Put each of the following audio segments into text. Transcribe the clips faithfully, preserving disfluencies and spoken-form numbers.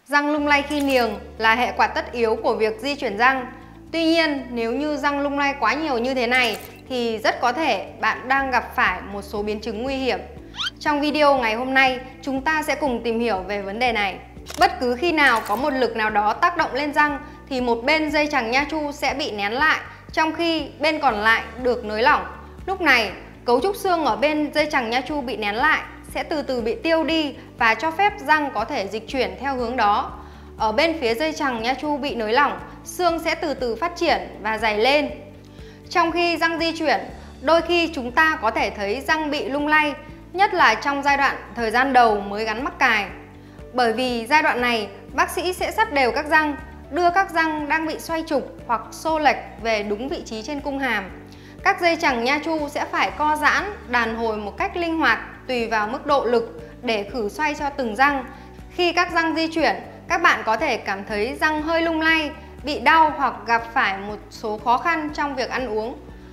Răng lung lay khi niềng là hệ quả tất yếu của việc di chuyển răng. Tuy nhiên, nếu như răng lung lay quá nhiều như thế này thì rất có thể bạn đang gặp phải một số biến chứng nguy hiểm. Trong video ngày hôm nay, chúng ta sẽ cùng tìm hiểu về vấn đề này. Bất cứ khi nào có một lực nào đó tác động lên răng thì một bên dây chằng nha chu sẽ bị nén lại, trong khi bên còn lại được nới lỏng. Lúc này, cấu trúc xương ở bên dây chằng nha chu bị nén lại sẽ từ từ bị tiêu đi và cho phép răng có thể dịch chuyển theo hướng đó. Ở bên phía dây chằng nha chu bị nới lỏng, xương sẽ từ từ phát triển và dày lên. Trong khi răng di chuyển, đôi khi chúng ta có thể thấy răng bị lung lay, nhất là trong giai đoạn thời gian đầu mới gắn mắc cài. Bởi vì giai đoạn này, bác sĩ sẽ sắt đều các răng, đưa các răng đang bị xoay trục hoặc xô lệch về đúng vị trí trên cung hàm. Các dây chằng nha chu sẽ phải co giãn, đàn hồi một cách linh hoạt tùy vào mức độ lực để khử xoay cho từng răng. Khi các răng di chuyển, các bạn có thể cảm thấy răng hơi lung lay, bị đau hoặc gặp phải một số khó khăn trong việc ăn uống.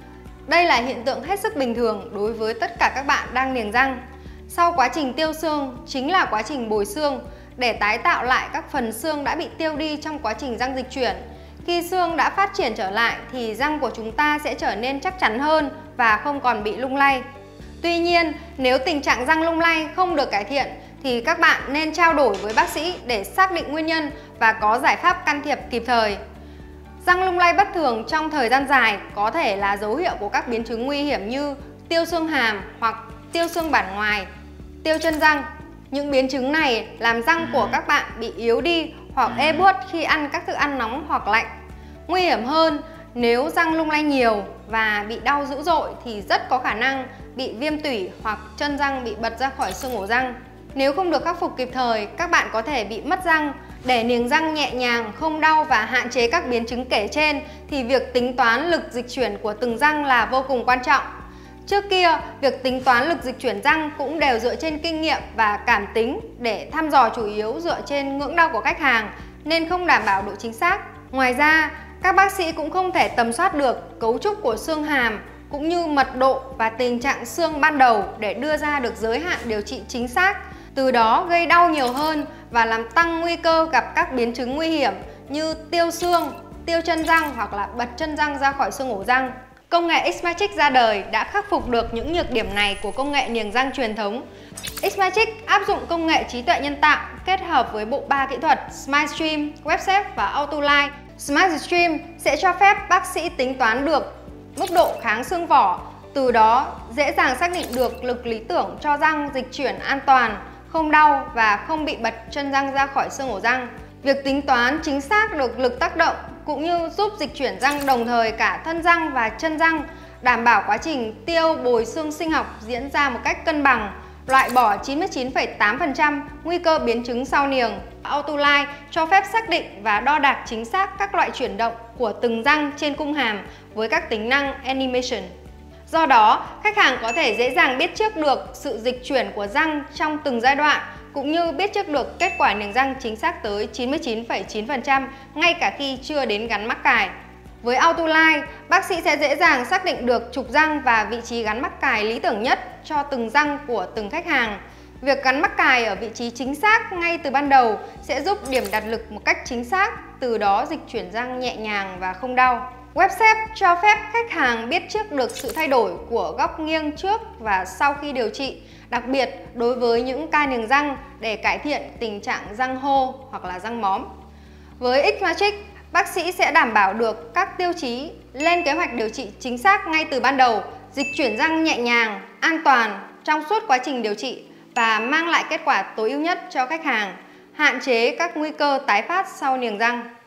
Đây là hiện tượng hết sức bình thường đối với tất cả các bạn đang niềng răng. Sau quá trình tiêu xương chính là quá trình bồi xương để tái tạo lại các phần xương đã bị tiêu đi trong quá trình răng dịch chuyển. Khi xương đã phát triển trở lại thì răng của chúng ta sẽ trở nên chắc chắn hơn và không còn bị lung lay. Tuy nhiên, nếu tình trạng răng lung lay không được cải thiện thì các bạn nên trao đổi với bác sĩ để xác định nguyên nhân và có giải pháp can thiệp kịp thời. Răng lung lay bất thường trong thời gian dài có thể là dấu hiệu của các biến chứng nguy hiểm như tiêu xương hàm hoặc tiêu xương bản ngoài, tiêu chân răng. Những biến chứng này làm răng của các bạn bị yếu đi hoặc ê buốt khi ăn các thức ăn nóng hoặc lạnh. Nguy hiểm hơn, nếu răng lung lay nhiều và bị đau dữ dội thì rất có khả năng bị viêm tủy hoặc chân răng bị bật ra khỏi xương ổ răng. Nếu không được khắc phục kịp thời, các bạn có thể bị mất răng. Để niềng răng nhẹ nhàng, không đau và hạn chế các biến chứng kể trên thì việc tính toán lực dịch chuyển của từng răng là vô cùng quan trọng. Trước kia, việc tính toán lực dịch chuyển răng cũng đều dựa trên kinh nghiệm và cảm tính để thăm dò chủ yếu dựa trên ngưỡng đau của khách hàng nên không đảm bảo độ chính xác. Ngoài ra, các bác sĩ cũng không thể tầm soát được cấu trúc của xương hàm cũng như mật độ và tình trạng xương ban đầu để đưa ra được giới hạn điều trị chính xác, từ đó gây đau nhiều hơn và làm tăng nguy cơ gặp các biến chứng nguy hiểm như tiêu xương, tiêu chân răng hoặc là bật chân răng ra khỏi xương ổ răng. Công nghệ X-Magic ra đời đã khắc phục được những nhược điểm này của công nghệ niềng răng truyền thống. X-Magic áp dụng công nghệ trí tuệ nhân tạo kết hợp với bộ ba kỹ thuật SmileStream, WebShape và AutoLine. SmileStream sẽ cho phép bác sĩ tính toán được mức độ kháng xương vỏ, từ đó dễ dàng xác định được lực lý tưởng cho răng dịch chuyển an toàn, không đau và không bị bật chân răng ra khỏi xương ổ răng. Việc tính toán chính xác được lực tác động cũng như giúp dịch chuyển răng đồng thời cả thân răng và chân răng, đảm bảo quá trình tiêu bồi xương sinh học diễn ra một cách cân bằng, loại bỏ chín mươi chín phẩy tám phần trăm nguy cơ biến chứng sau niềng. AutoLine cho phép xác định và đo đạc chính xác các loại chuyển động của từng răng trên cung hàm với các tính năng Animation. Do đó, khách hàng có thể dễ dàng biết trước được sự dịch chuyển của răng trong từng giai đoạn, cũng như biết trước được kết quả niềng răng chính xác tới chín mươi chín phẩy chín phần trăm ngay cả khi chưa đến gắn mắc cài. Với AutoLine, bác sĩ sẽ dễ dàng xác định được trục răng và vị trí gắn mắc cài lý tưởng nhất cho từng răng của từng khách hàng. Việc gắn mắc cài ở vị trí chính xác ngay từ ban đầu sẽ giúp điểm đặt lực một cách chính xác, từ đó dịch chuyển răng nhẹ nhàng và không đau. WebShape cho phép khách hàng biết trước được sự thay đổi của góc nghiêng trước và sau khi điều trị, đặc biệt đối với những ca niềng răng để cải thiện tình trạng răng hô hoặc là răng móm. Với X-Magic, bác sĩ sẽ đảm bảo được các tiêu chí, lên kế hoạch điều trị chính xác ngay từ ban đầu, dịch chuyển răng nhẹ nhàng, an toàn trong suốt quá trình điều trị và mang lại kết quả tối ưu nhất cho khách hàng, hạn chế các nguy cơ tái phát sau niềng răng.